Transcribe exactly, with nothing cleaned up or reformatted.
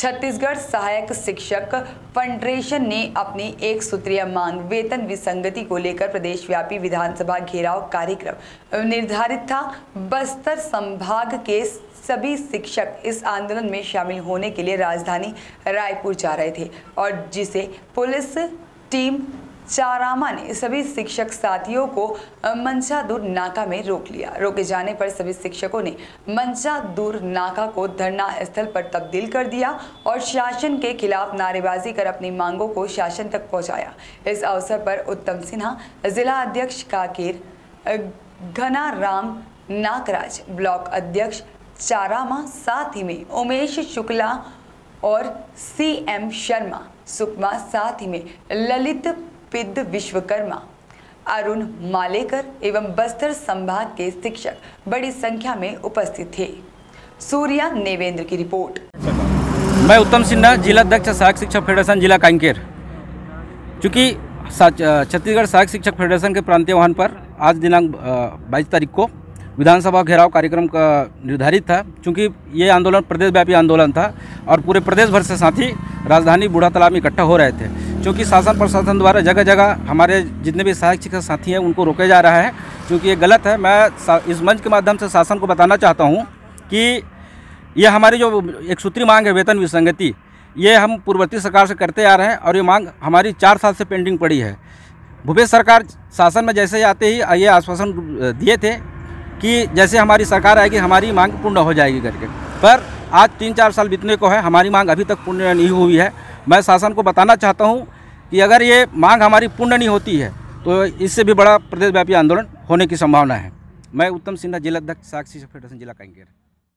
छत्तीसगढ़ सहायक शिक्षक फेडरेशन ने अपनी एक सूत्रीय मांग वेतन विसंगति को लेकर प्रदेश व्यापी विधानसभा घेराव कार्यक्रम निर्धारित था। बस्तर संभाग के सभी शिक्षक इस आंदोलन में शामिल होने के लिए राजधानी रायपुर जा रहे थे और जिसे पुलिस टीम चारामा ने सभी शिक्षक साथियों को मंचादूर नाका में रोक लिया। रोके जाने पर सभी शिक्षकों ने मंचादूर नाका को धरना स्थल पर तब्दील कर दिया और शासन के खिलाफ नारेबाजी कर अपनी मांगों को शासन तक पहुंचाया। इस अवसर पर उत्तम सिन्हा, जिला अध्यक्ष कांकेर, घना राम नागराज, ब्लॉक अध्यक्ष चारामा, साथ ही में उमेश शुक्ला और सी एम शर्मा सुकमा, साथ ही में ललित पिद विश्वकर्मा, अरुण मालेकर एवं बस्तर संभाग के शिक्षक बड़ी संख्या में उपस्थित थे। सूर्या नेवेंद्र की रिपोर्ट। मैं उत्तम सिन्हा, जिला अध्यक्ष सहायक शिक्षक फेडरेशन जिला कांकेर। चूँकि छत्तीसगढ़ सहायक शिक्षक फेडरेशन के प्रांतीय वाहन पर आज दिनांक बाईस तारीख को विधानसभा घेराव कार्यक्रम का निर्धारित था। चूँकि ये आंदोलन प्रदेश व्यापी आंदोलन था और पूरे प्रदेश भर से साथी राजधानी बूढ़ा तालाब में इकट्ठा हो रहे थे। क्योंकि शासन प्रशासन द्वारा जगह जगह हमारे जितने भी सहायक शिक्षक साथी हैं उनको रोके जा रहा है, क्योंकि ये गलत है। मैं इस मंच के माध्यम से शासन को बताना चाहता हूँ कि ये हमारी जो एक सूत्री मांग है वेतन विसंगति, ये हम पूर्ववर्ती सरकार से करते आ रहे हैं और ये मांग हमारी चार साल से पेंडिंग पड़ी है। भूपेश सरकार शासन में जैसे ही आते ही ये आश्वासन दिए थे कि जैसे हमारी सरकार आएगी हमारी मांग पूर्ण हो जाएगी करके, पर आज तीन चार साल बीतने को है, हमारी मांग अभी तक पूर्ण नहीं हुई है। मैं शासन को बताना चाहता हूं कि अगर ये मांग हमारी पूर्ण नहीं होती है तो इससे भी बड़ा प्रदेशव्यापी आंदोलन होने की संभावना है। मैं उत्तम सिन्हा, जिला अध्यक्ष सहायक शिक्षक फेडरेशन जिला कांकेर।